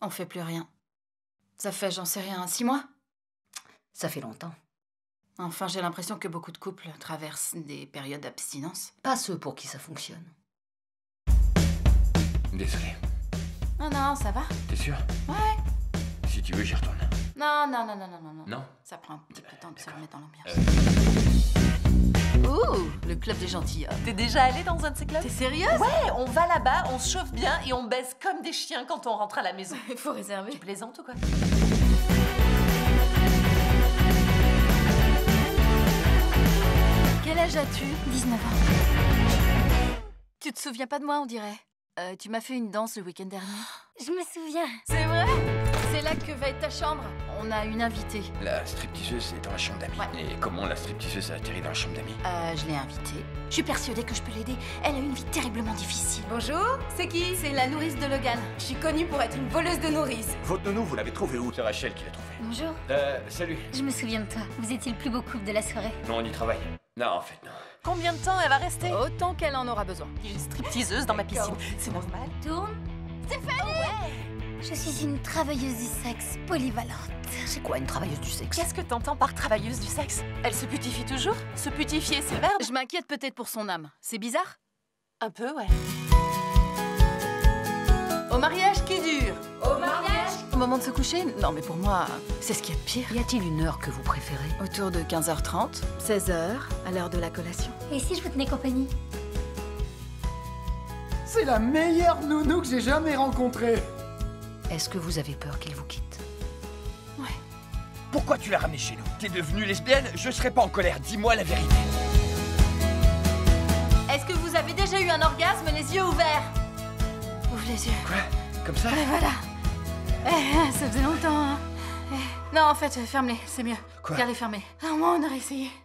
On fait plus rien. Ça fait, j'en sais rien, 6 mois? Ça fait longtemps. Enfin, j'ai l'impression que beaucoup de couples traversent des périodes d'abstinence. Pas ceux pour qui ça fonctionne. Désolé. Non, non, ça va. T'es sûr? Ouais. Si tu veux, j'y retourne. Non, non, non, non, non, non, non. Non? Ça prend un petit peu de temps de se remettre dans l'ambiance. Ouh, le club des gentilshommes. T'es déjà allé dans un de ces clubs? T'es sérieuse? Ouais, on va là-bas, on se chauffe bien et on baise comme des chiens quand on rentre à la maison. Il faut réserver. Tu plaisantes ou quoi? Quel âge as-tu? 19 ans. Tu te souviens pas de moi, on dirait. Tu m'as fait une danse le week-end dernier. Je me souviens. C'est vrai? C'est là que va être ta chambre. On a une invitée. La stripteaseuse est dans la chambre d'amis. Ouais. Et comment la stripteaseuse a atterri dans la chambre d'amis? Je l'ai invitée. Je suis persuadée que je peux l'aider. Elle a une vie terriblement difficile. Bonjour, c'est qui? C'est la nourrice de Logan. Je suis connue pour être une voleuse de nourrice. Votre nounou, vous l'avez trouvé où? C'est Rachel qui l'a trouvé. Bonjour. Salut. Je me souviens de toi. Vous étiez le plus beau couple de la soirée. Non, on y travaille. Non, en fait, non. Combien de temps elle va rester? Autant qu'elle en aura besoin. Il y a une stripteaseuse dans ma piscine. C'est normal. Tourne. Je suis une travailleuse du sexe polyvalente. C'est quoi une travailleuse du sexe? Qu'est-ce que t'entends par travailleuse du sexe? Elle se putifie toujours? Se putifier, c'est le verbe? Je m'inquiète peut-être pour son âme. C'est bizarre? Un peu, ouais. Au mariage qui dure. Au mariage. Au moment de se coucher? Non, mais pour moi, c'est ce qu'il y a de pire. Y a-t-il une heure que vous préférez? Autour de 15h30, 16h, à l'heure de la collation. Et si je vous tenais compagnie? C'est la meilleure nounou que j'ai jamais rencontrée. Est-ce que vous avez peur qu'il vous quitte? Pourquoi tu l'as ramenée chez nous? T'es devenue lesbienne? Je serais pas en colère, dis-moi la vérité. Est-ce que vous avez déjà eu un orgasme les yeux ouverts? Ouvre les yeux. Quoi? Comme ça? Et voilà. Ça faisait longtemps, hein. Non, en fait, ferme-les, c'est mieux. Quoi? Garde-les fermés. Au moins, on aurait essayé.